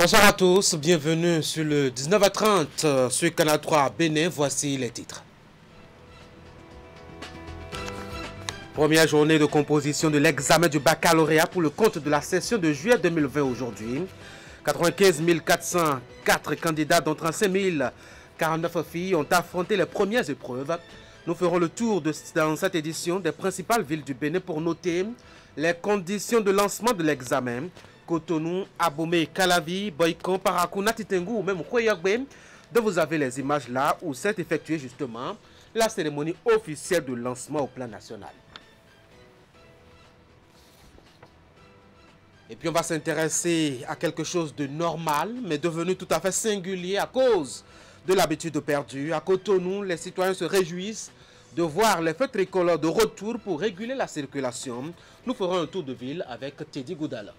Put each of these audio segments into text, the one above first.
Bonsoir à tous, bienvenue sur le 19h30 sur Canal 3 Bénin, voici les titres. Première journée de composition de l'examen du baccalauréat pour le compte de la session de juillet 2020 aujourd'hui. 95 404 candidats, dont 35 049 filles, ont affronté les premières épreuves. Nous ferons le tour dans cette édition des principales villes du Bénin pour noter les conditions de lancement de l'examen. Cotonou, Abomey, Calavi, Boycon, Parakouna, Titengou ou même Khoyogbe, dont vous avez les images là où s'est effectuée justement la cérémonie officielle de lancement au plan national. Et puis on va s'intéresser à quelque chose de normal, mais devenu tout à fait singulier à cause de l'habitude perdue. À Cotonou, les citoyens se réjouissent de voir les feux tricolores de retour pour réguler la circulation. Nous ferons un tour de ville avec Teddy Goudala.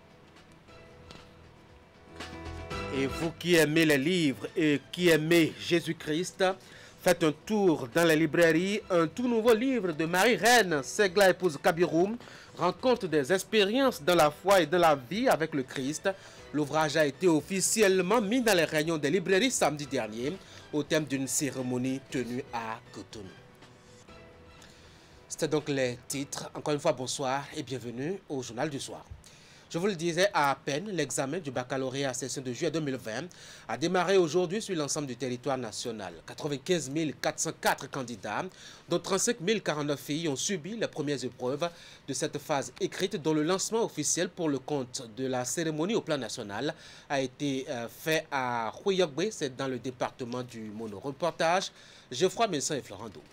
Et vous qui aimez les livres et qui aimez Jésus-Christ, faites un tour dans les librairies. Un tout nouveau livre de Marie-Reine Segla, épouse Kabiroum, rencontre des expériences dans la foi et dans la vie avec le Christ. L'ouvrage a été officiellement mis dans les rayons des librairies samedi dernier au thème d'une cérémonie tenue à Cotonou. C'était donc les titres. Encore une fois, bonsoir et bienvenue au Journal du Soir. Je vous le disais à peine, l'examen du baccalauréat à session de juillet 2020 a démarré aujourd'hui sur l'ensemble du territoire national. 95 404 candidats, dont 35 049 filles, ont subi les premières épreuves de cette phase écrite, dont le lancement officiel pour le compte de la cérémonie au plan national a été fait à Khoyogbe, c'est dans le département du Mono. Reportage, Geoffroy Messon et Florent Do.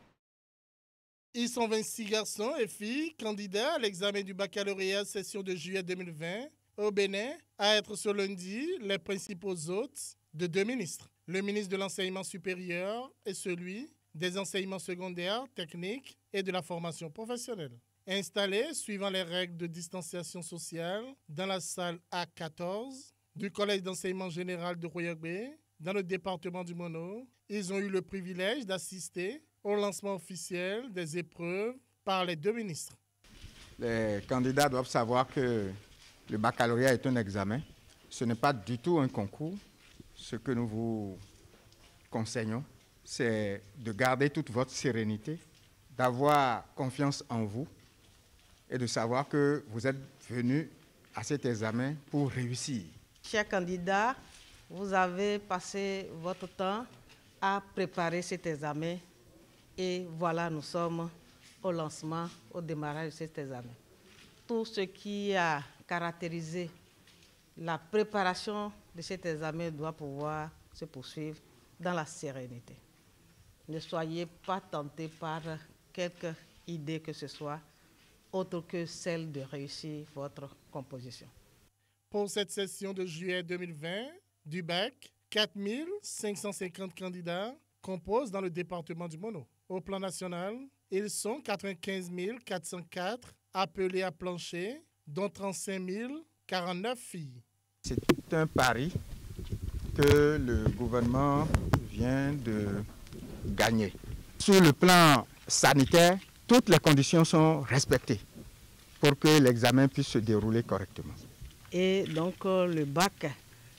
Ils sont 26 garçons et filles candidats à l'examen du baccalauréat session de juillet 2020 au Bénin à être ce lundi les principaux hôtes de deux ministres. Le ministre de l'Enseignement supérieur et celui des enseignements secondaires, techniques et de la formation professionnelle. Installés suivant les règles de distanciation sociale dans la salle A14 du Collège d'enseignement général de Khoyogbe, dans le département du Mono, ils ont eu le privilège d'assister au lancement officiel des épreuves par les deux ministres. Les candidats doivent savoir que le baccalauréat est un examen. Ce n'est pas du tout un concours. Ce que nous vous conseillons, c'est de garder toute votre sérénité, d'avoir confiance en vous et de savoir que vous êtes venus à cet examen pour réussir. Chers candidats, vous avez passé votre temps à préparer cet examen. Et voilà, nous sommes au lancement, au démarrage de cet examen. Tout ce qui a caractérisé la préparation de cet examen doit pouvoir se poursuivre dans la sérénité. Ne soyez pas tentés par quelque idée que ce soit, autre que celle de réussir votre composition. Pour cette session de juillet 2020 du bac, 4 550 candidats composent dans le département du Mono. Au plan national, ils sont 95 404 appelés à plancher, dont 35 049 filles. C'est un pari que le gouvernement vient de gagner. Sur le plan sanitaire, toutes les conditions sont respectées pour que l'examen puisse se dérouler correctement. Et donc le bac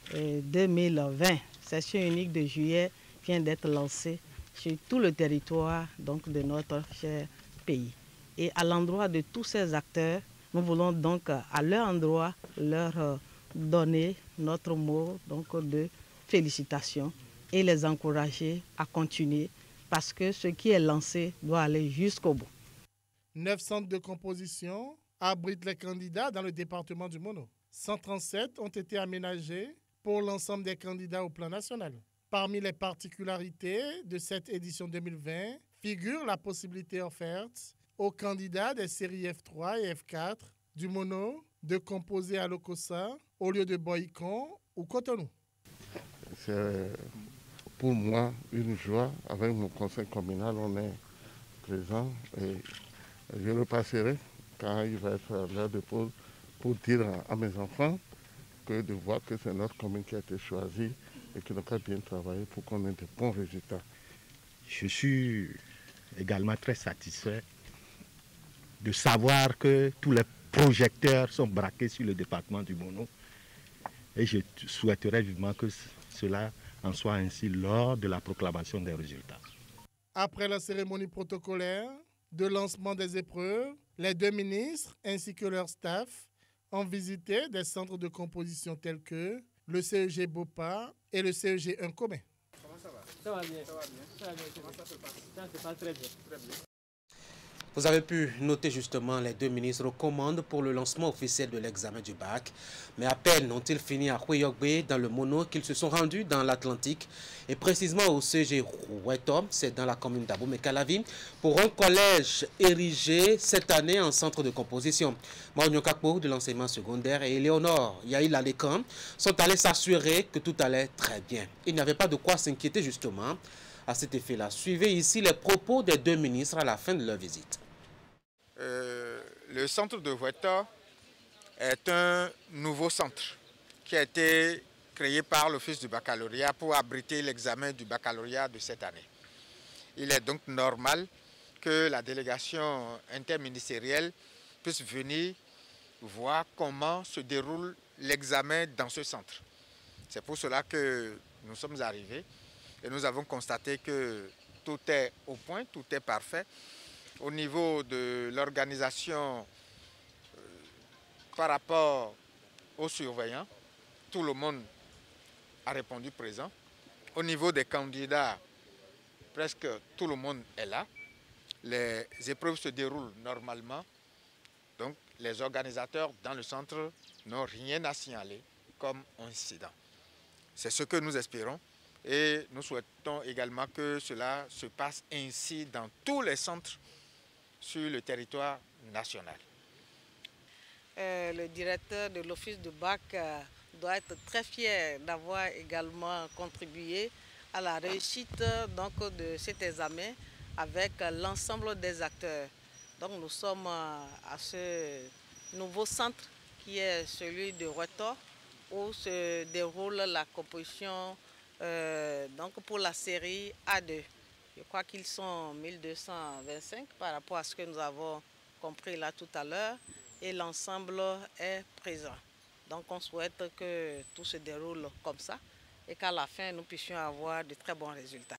2020, session unique de juillet, vient d'être lancé sur tout le territoire donc, de notre cher pays. Et à l'endroit de tous ces acteurs, nous voulons donc à leur endroit leur donner notre mot donc, de félicitations et les encourager à continuer parce que ce qui est lancé doit aller jusqu'au bout. 9 centres de composition abritent les candidats dans le département du Mono. 137 ont été aménagés pour l'ensemble des candidats au plan national. Parmi les particularités de cette édition 2020 figure la possibilité offerte aux candidats des séries F3 et F4 du Mono de composer à Lokossa au lieu de Boycon ou Cotonou. C'est pour moi une joie. Avec mon conseil communal, on est présent et je le passerai quand il va être l'heure de pause pour dire à mes enfants que de voir que c'est notre commune qui a été choisie et que nous avons bien travaillé pour qu'on ait de bons résultats. Je suis également très satisfait de savoir que tous les projecteurs sont braqués sur le département du Mono Et je souhaiterais vivement que cela en soit ainsi lors de la proclamation des résultats. Après la cérémonie protocolaire de lancement des épreuves, les 2 ministres ainsi que leur staff ont visité des centres de composition tels que le CEG Bopa et le CEG 1 commun. Comment ça va? Ça va bien. Ça va bien. Ça va bien. Comment ça se passe? Ça se passe très bien. Très bien. Vous avez pu noter justement les 2 ministres aux commandes pour le lancement officiel de l'examen du bac. Mais à peine ont-ils fini à Hueyogbe dans le Mono qu'ils se sont rendus dans l'Atlantique et précisément au CG Rouetom, c'est dans la commune d'Abomey-Calavi, pour un collège érigé cette année en centre de composition. Maunio Kakpo de l'enseignement secondaire et Éléonore Yaïla Lekan sont allés s'assurer que tout allait très bien. Il n'y avait pas de quoi s'inquiéter justement à cet effet-là. Suivez ici les propos des 2 ministres à la fin de leur visite. Le centre de Rouetom est un nouveau centre qui a été créé par l'Office du baccalauréat pour abriter l'examen du baccalauréat de cette année. Il est donc normal que la délégation interministérielle puisse venir voir comment se déroule l'examen dans ce centre. C'est pour cela que nous sommes arrivés et nous avons constaté que tout est au point, tout est parfait. Au niveau de l'organisation par rapport aux surveillants, tout le monde a répondu présent. Au niveau des candidats, presque tout le monde est là. Les épreuves se déroulent normalement. Donc les organisateurs dans le centre n'ont rien à signaler comme incident. C'est ce que nous espérons et nous souhaitons également que cela se passe ainsi dans tous les centres sur le territoire national. Le directeur de l'office du bac doit être très fier d'avoir également contribué à la réussite donc, de cet examen avec l'ensemble des acteurs. Donc nous sommes à ce nouveau centre qui est celui de Rouetom où se déroule la composition donc pour la série A2. Je crois qu'ils sont 1225 par rapport à ce que nous avons compris là tout à l'heure et l'ensemble est présent. Donc on souhaite que tout se déroule comme ça et qu'à la fin nous puissions avoir de très bons résultats.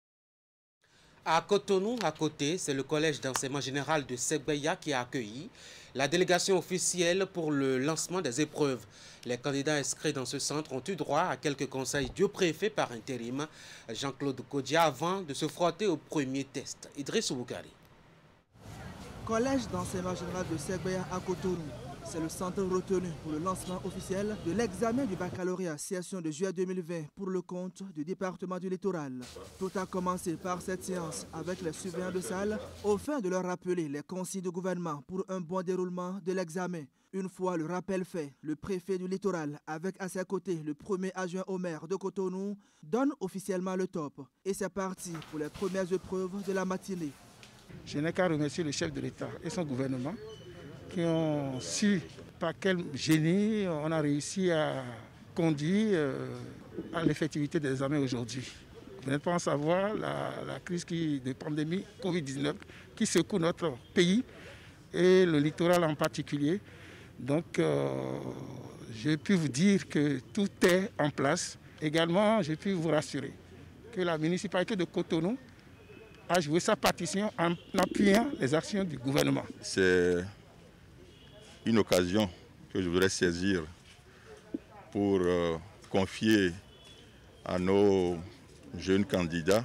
À Cotonou, à côté, c'est le collège d'enseignement général de Segbeya qui a accueilli la délégation officielle pour le lancement des épreuves. Les candidats inscrits dans ce centre ont eu droit à quelques conseils du préfet par intérim, Jean-Claude Kodia, avant de se frotter au premier test. Idriss Ouboukari. Collège d'enseignement général de Segbeya à Cotonou. C'est le centre retenu pour le lancement officiel de l'examen du baccalauréat session de juillet 2020 pour le compte du département du littoral. Tout a commencé par cette séance avec les surveillants de salle au fin de leur rappeler les consignes du gouvernement pour un bon déroulement de l'examen. Une fois le rappel fait, le préfet du littoral, avec à ses côtés le premier adjoint au maire de Cotonou, donne officiellement le top. Et c'est parti pour les premières épreuves de la matinée. Je n'ai qu'à remercier le chef de l'État et son gouvernement qui ont su par quel génie on a réussi à conduire à l'effectivité des examens aujourd'hui. Vous n'êtes pas en savoir la crise de pandémie Covid-19 qui secoue notre pays et le littoral en particulier. Donc, je puis vous dire que tout est en place. Également, je puis vous rassurer que la municipalité de Cotonou a joué sa partition en appuyant les actions du gouvernement. C'est une occasion que je voudrais saisir pour confier à nos jeunes candidats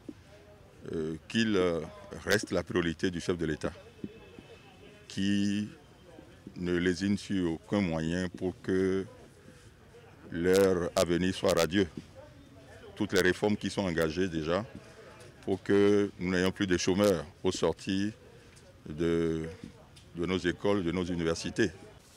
qu'il reste la priorité du chef de l'État, qui ne lésine sur aucun moyen pour que leur avenir soit radieux. Toutes les réformes qui sont engagées déjà pour que nous n'ayons plus de chômeurs au sortir de nos écoles, de nos universités.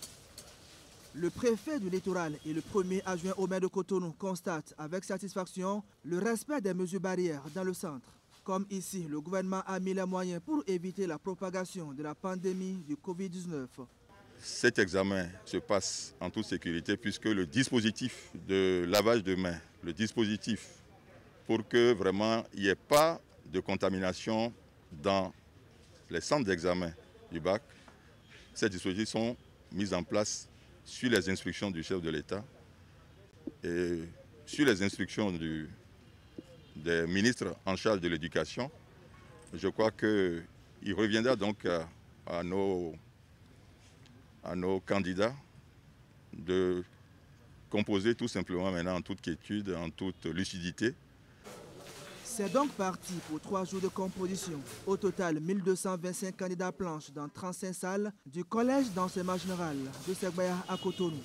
Le préfet du littoral et le premier adjoint au maire de Cotonou constatent avec satisfaction le respect des mesures barrières dans le centre. Comme ici, le gouvernement a mis les moyens pour éviter la propagation de la pandémie du Covid-19. Cet examen se passe en toute sécurité puisque le dispositif de lavage de mains, le dispositif pour que vraiment il n'y ait pas de contamination dans les centres d'examen du bac, ces dispositifs sont mis en place sur les instructions du chef de l'État. Et sur les instructions des ministres en charge de l'éducation, je crois qu'il reviendra donc à nos candidats de composer tout simplement maintenant en toute quiétude, en toute lucidité. C'est donc parti pour 3 jours de composition. Au total, 1225 candidats planches dans 35 salles du Collège d'enseignement général de Segbaya à Cotonou.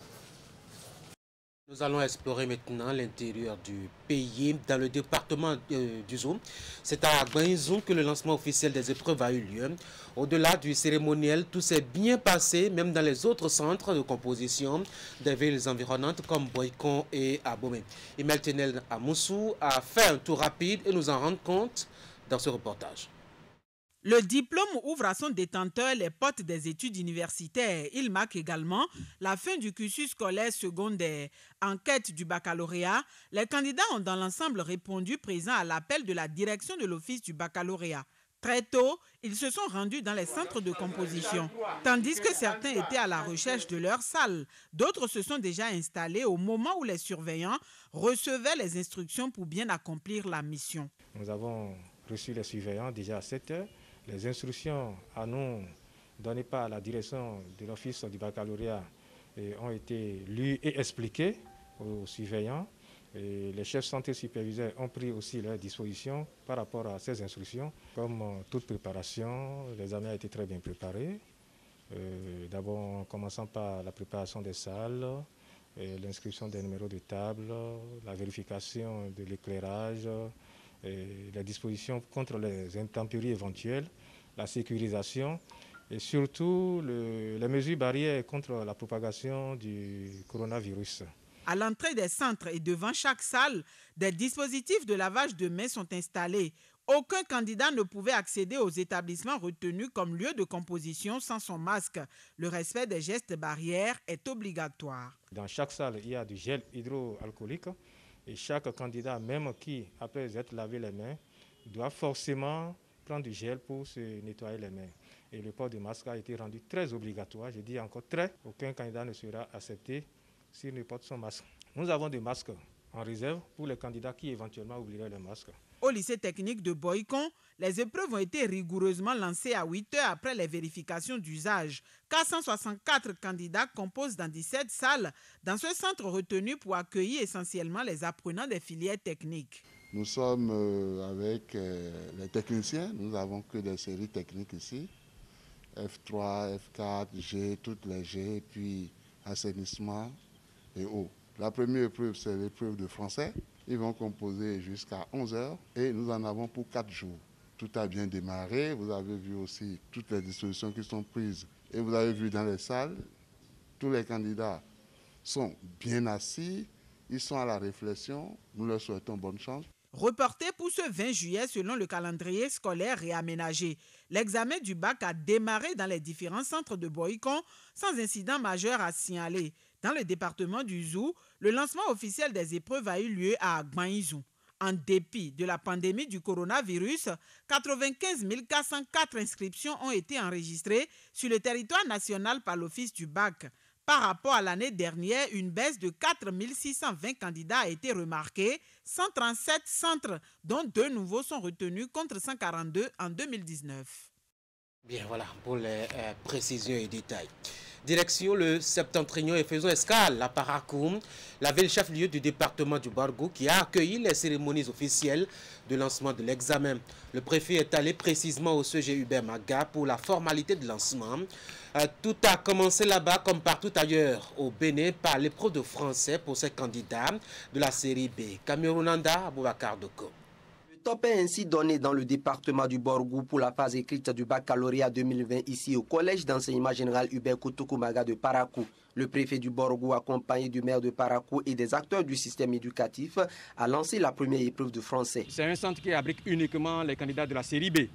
Nous allons explorer maintenant l'intérieur du pays, dans le département du Zou. C'est à Gbainzou que le lancement officiel des épreuves a eu lieu. Au-delà du cérémoniel, tout s'est bien passé, même dans les autres centres de composition des villes environnantes comme Boikon et Abomey. Imel Tenel à Moussou a fait un tour rapide et nous en rend compte dans ce reportage. Le diplôme ouvre à son détenteur les portes des études universitaires. Il marque également la fin du cursus scolaire secondaire. En quête du baccalauréat, les candidats ont dans l'ensemble répondu présent à l'appel de la direction de l'office du baccalauréat. Très tôt, ils se sont rendus dans les centres de composition. Tandis que certains étaient à la recherche de leur salle, d'autres se sont déjà installés au moment où les surveillants recevaient les instructions pour bien accomplir la mission. Nous avons reçu les surveillants déjà à 7 heures. Les instructions à nous données par la direction de l'office du baccalauréat ont été lues et expliquées aux surveillants. Et les chefs santé superviseurs ont pris aussi leurs dispositions par rapport à ces instructions. Comme toute préparation, l'examen a été très bien préparé. D'abord en commençant par la préparation des salles, l'inscription des numéros de table, la vérification de l'éclairage, les dispositions contre les intempéries éventuelles, la sécurisation et surtout les mesures barrières contre la propagation du coronavirus. À l'entrée des centres et devant chaque salle, des dispositifs de lavage de mains sont installés. Aucun candidat ne pouvait accéder aux établissements retenus comme lieu de composition sans son masque. Le respect des gestes barrières est obligatoire. Dans chaque salle, il y a du gel hydroalcoolique. Et chaque candidat, même qui, après être lavé les mains, doit forcément prendre du gel pour se nettoyer les mains. Et le port du masque a été rendu très obligatoire, je dis encore très. Aucun candidat ne sera accepté s'il ne porte son masque. Nous avons des masques en réserve pour les candidats qui éventuellement oublieraient le masque. Au lycée technique de Boikon, les épreuves ont été rigoureusement lancées à 8 heures après les vérifications d'usage. 464 candidats composent dans 17 salles dans ce centre retenu pour accueillir essentiellement les apprenants des filières techniques. Nous sommes avec les techniciens, nous n'avons que des séries techniques ici. F3, F4, G, toutes les G, puis assainissement et eau. La première épreuve, c'est l'épreuve de français. Ils vont composer jusqu'à 11 heures et nous en avons pour 4 jours. Tout a bien démarré. Vous avez vu aussi toutes les dispositions qui sont prises. Et vous avez vu dans les salles, tous les candidats sont bien assis. Ils sont à la réflexion. Nous leur souhaitons bonne chance. Reporté pour ce 20 juillet selon le calendrier scolaire réaménagé. L'examen du bac a démarré dans les différents centres de Boikon sans incident majeur à signaler. Dans le département du Zou, le lancement officiel des épreuves a eu lieu à Gbainzou. En dépit de la pandémie du coronavirus, 95 404 inscriptions ont été enregistrées sur le territoire national par l'office du bac. Par rapport à l'année dernière, une baisse de 4 620 candidats a été remarquée, 137 centres, dont 2 nouveaux sont retenus contre 142 en 2019. Bien, voilà pour les précisions et détails. Direction le Septentrion et faisons escale à Parakou, la ville chef-lieu du département du Bargou qui a accueilli les cérémonies officielles de lancement de l'examen. Le préfet est allé précisément au CG Hubert Maga pour la formalité de lancement. Tout a commencé là-bas comme partout ailleurs au Bénin par l'épreuve de français pour ces candidats de la série B. Camerounanda Aboubakar Doko. Le top est ainsi donné dans le département du Borgou pour la phase écrite du baccalauréat 2020 ici au collège d'enseignement général Hubert Kotoko-Maga de Parakou. Le préfet du Borgou, accompagné du maire de Parakou et des acteurs du système éducatif, a lancé la première épreuve de français. C'est un centre qui abrite uniquement les candidats de la série B.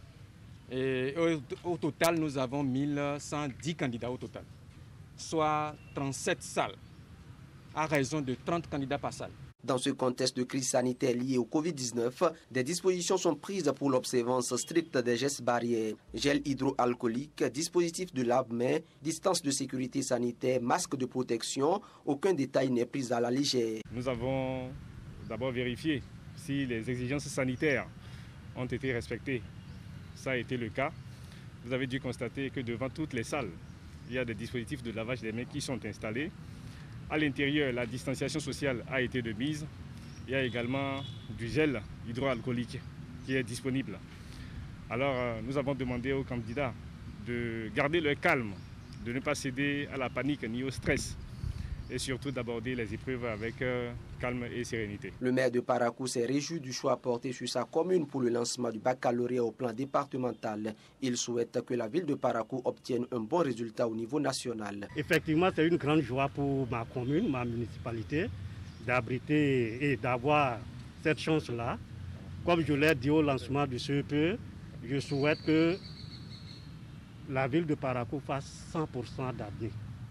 Et au total, nous avons 1110 candidats au total, soit 37 salles à raison de 30 candidats par salle. Dans ce contexte de crise sanitaire liée au Covid-19, des dispositions sont prises pour l'observance stricte des gestes barrières. Gel hydroalcoolique, dispositif de lave-mains, distance de sécurité sanitaire, masque de protection, aucun détail n'est pris à la légère. Nous avons d'abord vérifié si les exigences sanitaires ont été respectées. Ça a été le cas. Vous avez dû constater que devant toutes les salles, il y a des dispositifs de lavage des mains qui sont installés. À l'intérieur, la distanciation sociale a été de mise. Il y a également du gel hydroalcoolique qui est disponible. Alors, nous avons demandé aux candidats de garder leur calme, de ne pas céder à la panique ni au stress et surtout d'aborder les épreuves avec calme et sérénité. Le maire de Parakou s'est réjoui du choix porté sur sa commune pour le lancement du baccalauréat au plan départemental. Il souhaite que la ville de Parakou obtienne un bon résultat au niveau national. Effectivement, c'est une grande joie pour ma commune, ma municipalité, d'abriter et d'avoir cette chance-là. Comme je l'ai dit au lancement du CEP, je souhaite que la ville de Parakou fasse 100% d'avenir.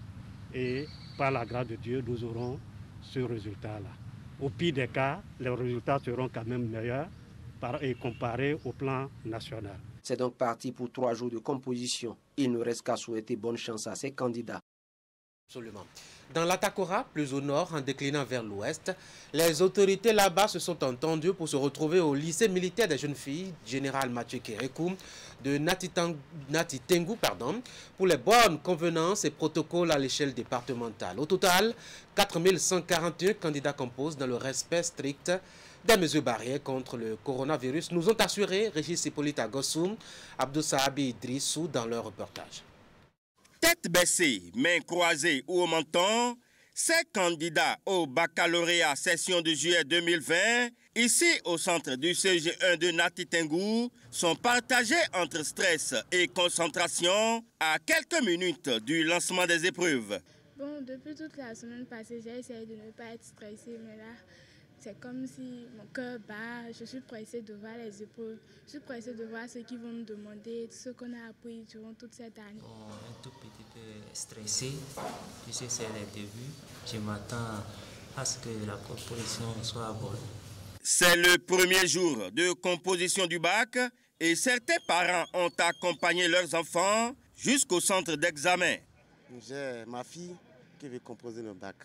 Et par la grâce de Dieu, nous aurons ce résultat-là. Au pire des cas, les résultats seront quand même meilleurs et comparés au plan national. C'est donc parti pour 3 jours de composition. Il ne reste qu'à souhaiter bonne chance à ces candidats. Absolument. Dans l'Atakora, plus au nord, en déclinant vers l'ouest, les autorités là-bas se sont entendues pour se retrouver au lycée militaire des jeunes filles, Général Mathieu Kérékou, de Natitengu, pour les bonnes convenances et protocoles à l'échelle départementale. Au total, 4141 candidats composent dans le respect strict des mesures barrières contre le coronavirus, nous ont assuré Régis Hippolyte Agossoum, Abdou Sahabi Idrissou dans leur reportage. Tête baissée, mains croisées ou au menton, ces candidats au baccalauréat session de juillet 2020, ici au centre du CG1 de Natitengu, sont partagés entre stress et concentration à quelques minutes du lancement des épreuves. Bon, depuis toute la semaine passée, j'ai essayé de ne pas être stressée, mais là, c'est comme si mon cœur bat. Je suis pressée de voir les épreuves. Je suis pressée de voir ce qu'ils vont nous demander, tout ce qu'on a appris durant toute cette année. Bon, un tout petit peu stressé, puisque c'est le début. Je m'attends à ce que la composition soit bonne. C'est le premier jour de composition du bac et certains parents ont accompagné leurs enfants jusqu'au centre d'examen. J'ai ma fille qui veut composer le bac.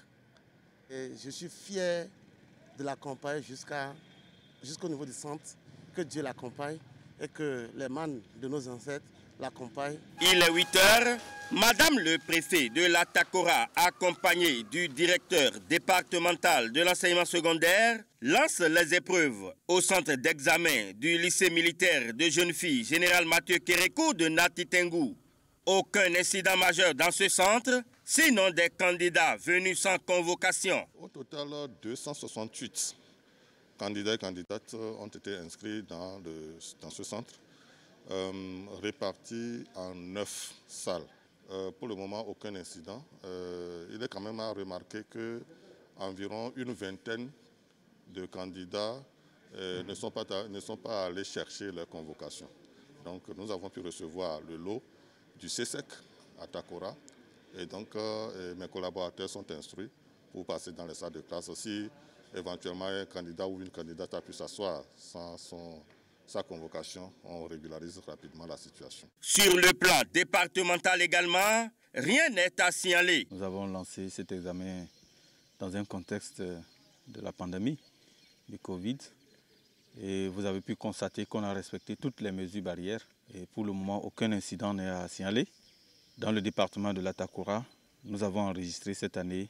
Et je suis fier de l'accompagner jusqu'au niveau du centre, que Dieu l'accompagne et que les mânes de nos ancêtres l'accompagnent. Il est 8 h, Madame le préfet de l'Atakora, accompagnée du directeur départemental de l'enseignement secondaire, lance les épreuves au centre d'examen du lycée militaire de jeunes filles Général Mathieu Kérékou de Natitengu. Aucun incident majeur dans ce centre, sinon des candidats venus sans convocation. Au total, 268 candidats et candidates ont été inscrits dans ce centre, répartis en 9 salles. Pour le moment, aucun incident. Il est quand même à remarquer qu'environ une vingtaine de candidats ne sont pas allés chercher leur convocation. Donc nous avons pu recevoir le lot du CSEC à Takora. Et donc, mes collaborateurs sont instruits pour passer dans les salles de classe. Si éventuellement un candidat ou une candidate a pu s'asseoir sans sa convocation, on régularise rapidement la situation. Sur le plan départemental également, rien n'est à signaler. Nous avons lancé cet examen dans un contexte de la pandémie du Covid. Et vous avez pu constater qu'on a respecté toutes les mesures barrières. Et pour le moment, aucun incident n'est à signaler. Dans le département de l'Atakora, nous avons enregistré cette année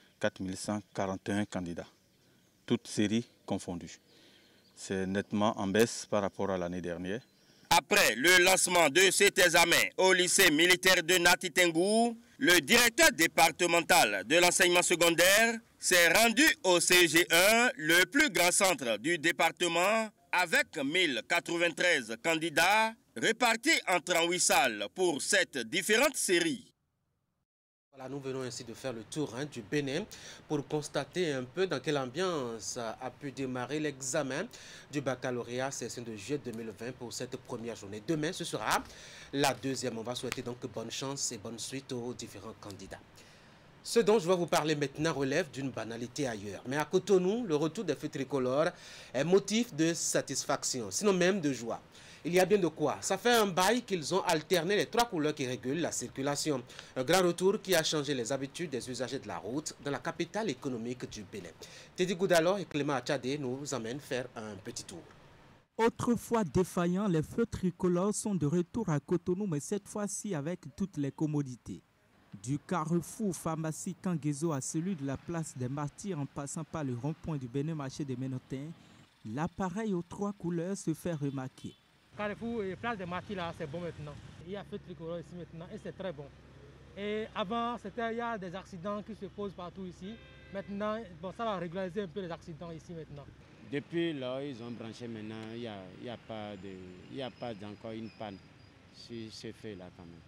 4141 candidats, toutes séries confondues. C'est nettement en baisse par rapport à l'année dernière. Après le lancement de cet examen au lycée militaire de Natitengu, le directeur départemental de l'enseignement secondaire s'est rendu au CG1, le plus grand centre du département, avec 1093 candidats répartis en 38 salles pour 7 différentes séries. Voilà, nous venons ainsi de faire le tour du Bénin pour constater un peu dans quelle ambiance a pu démarrer l'examen du baccalauréat session de juillet 2020 pour cette première journée. Demain, ce sera la deuxième. On va souhaiter donc bonne chance et bonne suite aux différents candidats. Ce dont je vais vous parler maintenant relève d'une banalité ailleurs. Mais à Cotonou, le retour des feux tricolores est motif de satisfaction, sinon même de joie. Il y a bien de quoi. Ça fait un bail qu'ils ont alterné les 3 couleurs qui régulent la circulation. Un grand retour qui a changé les habitudes des usagers de la route dans la capitale économique du Bénin. Teddy Goudalor et Clément Achadé nous emmènent faire un petit tour. Autrefois défaillants, les feux tricolores sont de retour à Cotonou, mais cette fois-ci avec toutes les commodités. Du carrefour pharmacie Kangezo à celui de la place des Martyrs en passant par le rond-point du Bénin marché des Ménotins, l'appareil aux 3 couleurs se fait remarquer. Carrefour et place des Martyrs là, c'est bon maintenant. Il y a feu tricolore ici maintenant et c'est très bon. Et avant, il y a des accidents qui se posent partout ici. Maintenant, bon, ça va régulariser un peu les accidents ici maintenant. Depuis là, ils ont branché maintenant, il n'y a pas encore une panne sur ce feu-là quand même.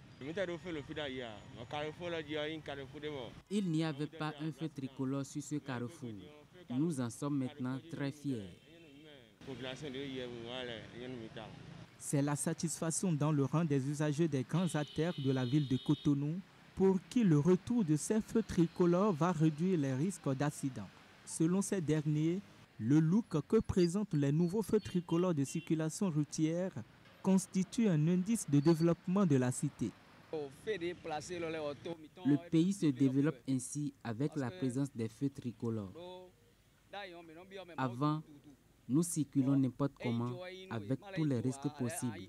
Il n'y avait pas un feu tricolore sur ce carrefour. Nous en sommes maintenant très fiers. C'est la satisfaction dans le rang des usagers des grands artères de la ville de Cotonou pour qui le retour de ces feux tricolores va réduire les risques d'accident. Selon ces derniers, le look que présentent les nouveaux feux tricolores de circulation routière constitue un indice de développement de la cité. Le pays se développe ainsi avec la présence des feux tricolores. Avant, nous circulons n'importe comment avec tous les risques possibles.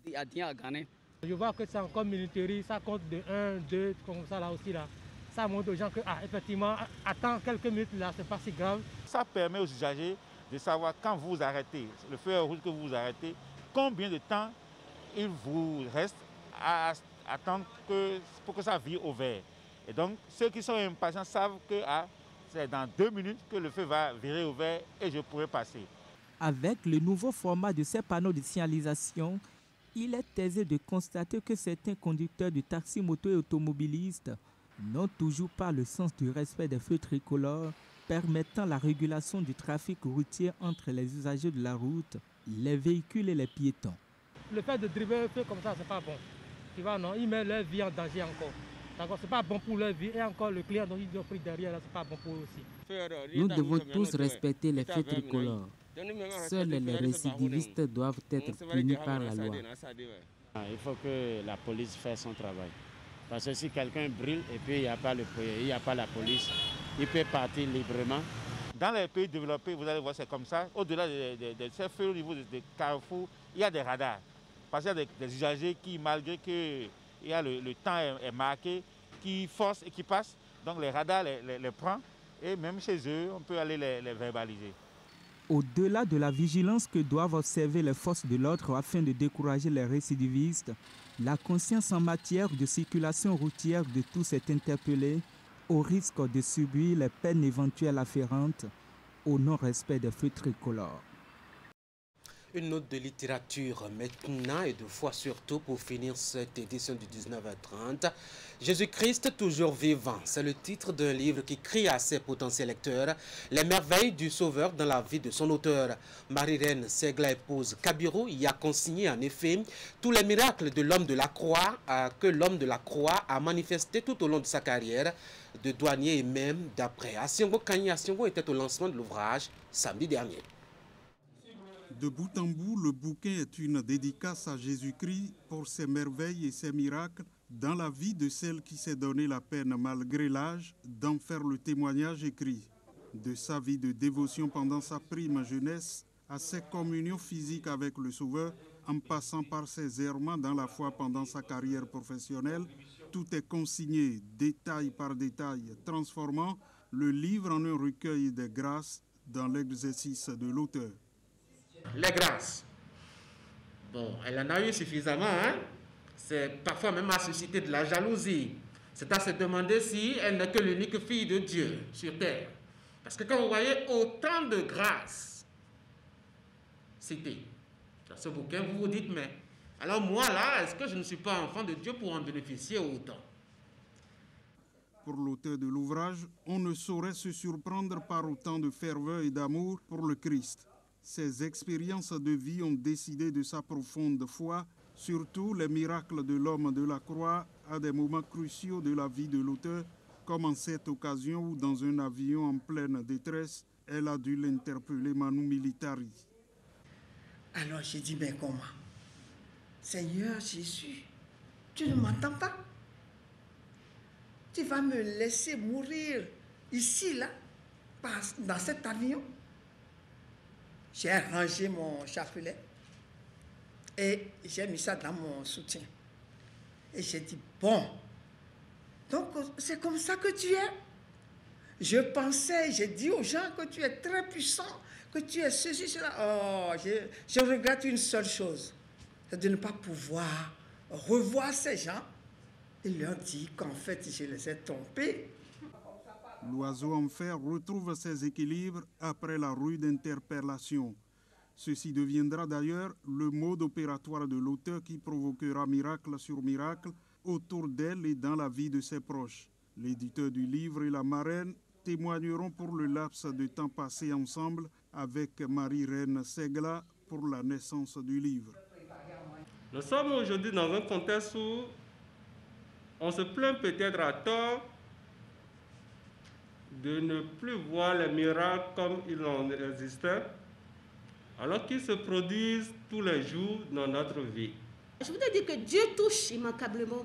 Je vois que c'est encore minuterie, ça compte de 1, 2, comme ça là aussi là. Ça montre aux gens que, effectivement, attends quelques minutes là, c'est pas si grave. Ça permet aux usagers de savoir quand vous arrêtez, le feu rouge que vous arrêtez, combien de temps il vous reste à attendre pour que ça vire au vert. Et donc, ceux qui sont impatients savent que c'est dans 2 minutes que le feu va virer au vert et je pourrai passer. Avec le nouveau format de ces panneaux de signalisation, il est aisé de constater que certains conducteurs de taxis, motos et automobilistes n'ont toujours pas le sens du respect des feux tricolores permettant la régulation du trafic routier entre les usagers de la route, les véhicules et les piétons. Le fait de driver un feu comme ça, c'est pas bon. Tu vois, non, il met leur vie en danger encore. D'accord, c'est pas bon pour leur vie et encore le client dont ils ont pris derrière, c'est pas bon pour eux aussi. Nous devons tous respecter les feux tricolores. Seuls les récidivistes doivent être punis par la loi. Il faut que la police fasse son travail. Parce que si quelqu'un brûle et puis il n'y a pas la police, il peut partir librement. Dans les pays développés, vous allez voir, c'est comme ça. Au-delà de ces feux au niveau des carrefours, il y a des radars. Parce qu'il y a des usagers qui, malgré que le temps est marqué, qui forcent et qui passent. Donc les radars les prennent et même chez eux, on peut aller les verbaliser. Au-delà de la vigilance que doivent observer les forces de l'ordre afin de décourager les récidivistes, la conscience en matière de circulation routière de tous est interpellée au risque de subir les peines éventuelles afférentes au non-respect des feux tricolores. Une note de littérature maintenant et de foi surtout pour finir cette édition du 19h30. Jésus-Christ toujours vivant, c'est le titre d'un livre qui crie à ses potentiels lecteurs les merveilles du Sauveur dans la vie de son auteur. Marie-Reine Segla épouse Kabiru y a consigné en effet tous les miracles de l'homme de la croix que l'homme de la croix a manifesté tout au long de sa carrière de douanier et même d'après. Asiongo Kanye Asiongo était au lancement de l'ouvrage samedi dernier. De bout en bout, le bouquin est une dédicace à Jésus-Christ pour ses merveilles et ses miracles dans la vie de celle qui s'est donné la peine, malgré l'âge, d'en faire le témoignage écrit. De sa vie de dévotion pendant sa prime jeunesse à ses communions physiques avec le Sauveur, en passant par ses errements dans la foi pendant sa carrière professionnelle, tout est consigné détail par détail, transformant le livre en un recueil de grâces dans l'exercice de l'auteur. Les grâces. Bon, elle en a eu suffisamment, hein? C'est parfois même à susciter de la jalousie. C'est à se demander si elle n'est que l'unique fille de Dieu sur terre. Parce que quand vous voyez autant de grâces citées dans ce bouquin, vous vous dites, mais alors moi là, est-ce que je ne suis pas enfant de Dieu pour en bénéficier autant? Pour l'auteur de l'ouvrage, on ne saurait se surprendre par autant de ferveur et d'amour pour le Christ. Ses expériences de vie ont décidé de sa profonde foi, surtout les miracles de l'homme de la croix à des moments cruciaux de la vie de l'auteur, comme en cette occasion où dans un avion en pleine détresse, elle a dû l'interpeller Manu Militari. Alors j'ai dit, mais comment? Seigneur Jésus, tu ne m'entends pas? Tu vas me laisser mourir ici, là, dans cet avion? J'ai rangé mon chapelet et j'ai mis ça dans mon soutien. Et j'ai dit, bon, donc c'est comme ça que tu es. Je pensais, j'ai dit aux gens que tu es très puissant, que tu es ceci, cela. Oh, je regrette une seule chose, c'est de ne pas pouvoir revoir ces gens et leur dire qu'en fait, je les ai trompés. L'oiseau en fer retrouve ses équilibres après la rude interpellation. Ceci deviendra d'ailleurs le mode opératoire de l'auteur qui provoquera miracle sur miracle autour d'elle et dans la vie de ses proches. L'éditeur du livre et la marraine témoigneront pour le laps de temps passé ensemble avec Marie-Reine Segla pour la naissance du livre. Nous sommes aujourd'hui dans un contexte où on se plaint peut-être à tort de ne plus voir les miracles comme il en existait, alors qu'ils se produisent tous les jours dans notre vie. Je voudrais dire que Dieu touche immanquablement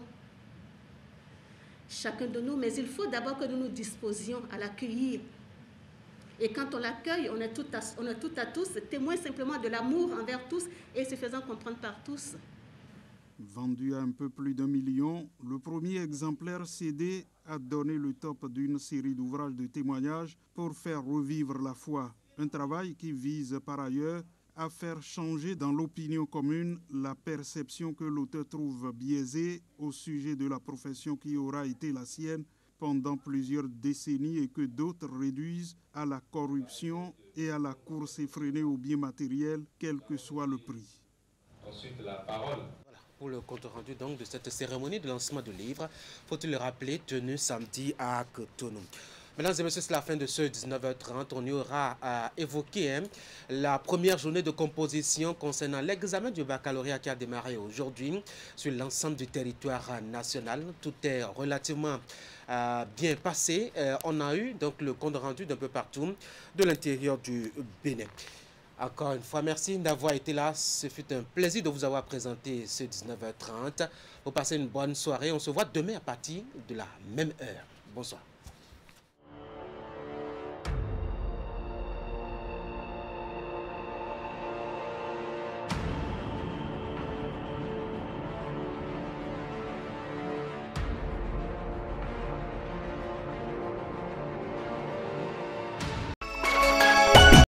chacun de nous, mais il faut d'abord que nous nous disposions à l'accueillir. Et quand on l'accueille, on est tout à tous témoins simplement de l'amour envers tous et se faisant comprendre par tous. Vendu à un peu plus d'1 million, le premier exemplaire CD a donné le top d'une série d'ouvrages de témoignages pour faire revivre la foi. Un travail qui vise par ailleurs à faire changer dans l'opinion commune la perception que l'auteur trouve biaisée au sujet de la profession qui aura été la sienne pendant plusieurs décennies et que d'autres réduisent à la corruption et à la course effrénée aux biens matériels, quel que soit le prix. Ensuite, la parole. Pour le compte rendu donc de cette cérémonie de lancement du livre, faut-il le rappeler, tenue samedi à Cotonou. Mesdames et messieurs, c'est la fin de ce 19h30. On y aura à évoquer la première journée de composition concernant l'examen du baccalauréat qui a démarré aujourd'hui sur l'ensemble du territoire national. Tout est relativement bien passé. On a eu donc le compte rendu d'un peu partout de l'intérieur du Bénin. Encore une fois, merci d'avoir été là. Ce fut un plaisir de vous avoir présenté ce 19h30. Vous passez une bonne soirée. On se voit demain à partir de la même heure. Bonsoir.